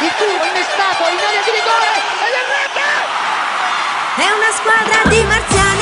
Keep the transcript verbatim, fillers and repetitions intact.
il tiro innestato in area di rigore ed è rete! È una squadra di marziali.